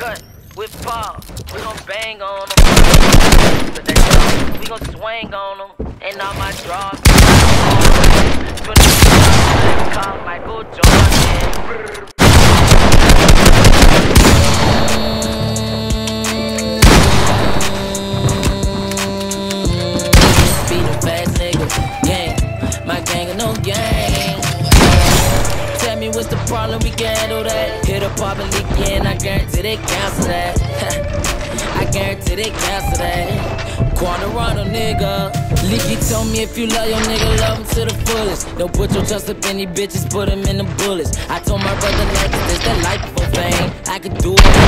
cut with Paul. We gon' bang on them. But that we gon' swing on them. And all my draws. 20 call Michael Jordan. Speeding fast nigga, gang. My gang of no gang. Tell me what's the problem, we can handle that. Hit a pop and leak in, I guarantee they cancel that. I guarantee they cancel that. Quando, Rondo, nigga. Leaky told me if you love your nigga, love him to the fullest. Don't put your trust up in these bitches, put him in the bullets. I told my brother like this, that life for fame. I could do it.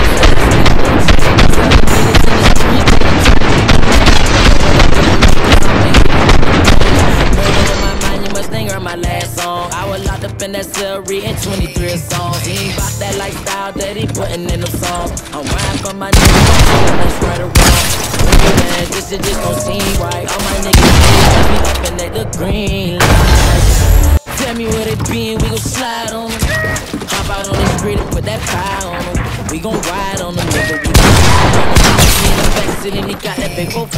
Murder in my mind, you must think I'm my last song. I was locked up in that cell reading 23 songs. He ain't bout that lifestyle that he putting in them songs. I'm riding for my niggas, that's right or wrong. Man, this shit just don't seem right. All my niggas be up and at the green light. Tell me where they be and we gon' slide on them. Hop out on the street and put that pie on them. We gon' ride on them, nigga. We gon' ride on them. He in the backseat and he got that big 4-5.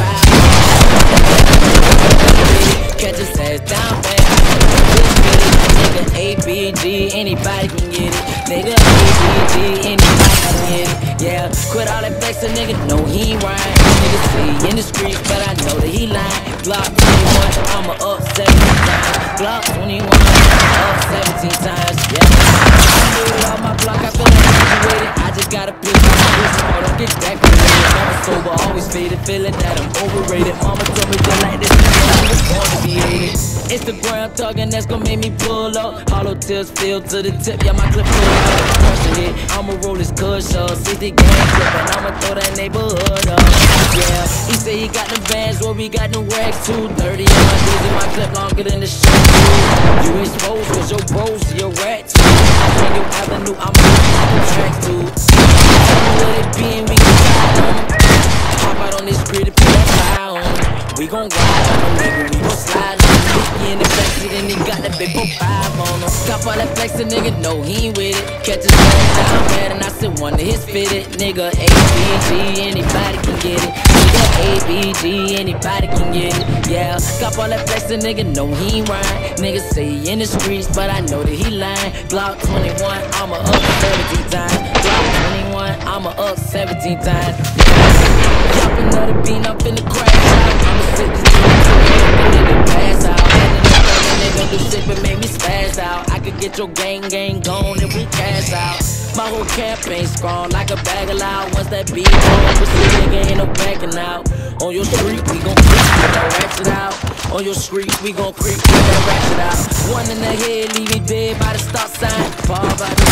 Catch his ass down bad. Nigga ABG, anybody can get it. Nigga ABG, anybody can get it. Yeah, quit all that flexing, nigga. No, he ain't right. Nigga see in the streets, but I know that he lying. Block 21, I'ma up 17 times. Block 21, up 17 times. Yeah, I do it on my block, I feel like I'm graduated. I just gotta pick my bitch, I don't get decorated. Never sober, always faded, feeling that I'm overrated. Mama told me just like this, I was born to be hated. Instagram talking, that's gon' make me pull up. Hollow tips filled to the tip, yeah, my clip full up. Pressure hit, I'ma roll this cushion. 60 gang clip, and I'ma throw that neighborhood up. Yeah, he say he got the bands, well, we got the rags too. 30 on my dizzy, my clip longer than the shirt. You exposed, cause your bros to your rat too. On your avenue, I'm on the track too. Tell me where they be and we gon' ride on them. Hop out on this street and put that fire on them. We gon' ride on them, nigga, we gon' slide on them. He in the backseat and he got that big 4-5 on him. Cop all that flexin', nigga, no, he ain't with it. Catch his ass down bad and I said one of his fitted. Nigga ABG, anybody can get it. Nigga ABG, anybody can get it. Yeah, cop all that flexin', nigga, no, he ain't right. Nigga say he in the streets, but I know that he lying. Block 21, I'ma up 17 times. Block 21, I'ma up 17 times. Drop another bean up in the crash out. I'ma sit this nigga pass out. Nigga do shit but make me spaz out. I could get your gang gone if we cash out. My whole campaign strong like a bag of loud. Once that beat on, pussy nigga ain't no backing out. On your street we gon' creep with that ratchet out. On your street we gon' creep with that ratchet out. One in the head, leave me dead by the stop sign. Fall by the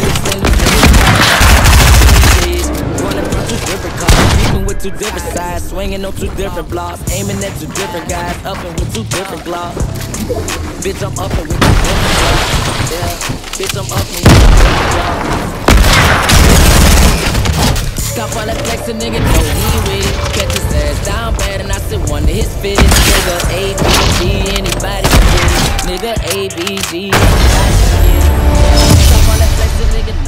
running from 2 different cars, beefing with 2 different sides, swinging on 2 different blocks, aiming at 2 different guys, upping with 2 different glocks. Bitch, I'm upping with 2 different glocks. Yeah, bitch, I'm upping with 2 different glocks. Stop all that flexing, nigga, no, he ain't with it. Catch his ass down bad and I said one of his fitted. Nigga ABG, anybody can get it. Nigga ABG, anybody can get it. Stop all that flexing, nigga.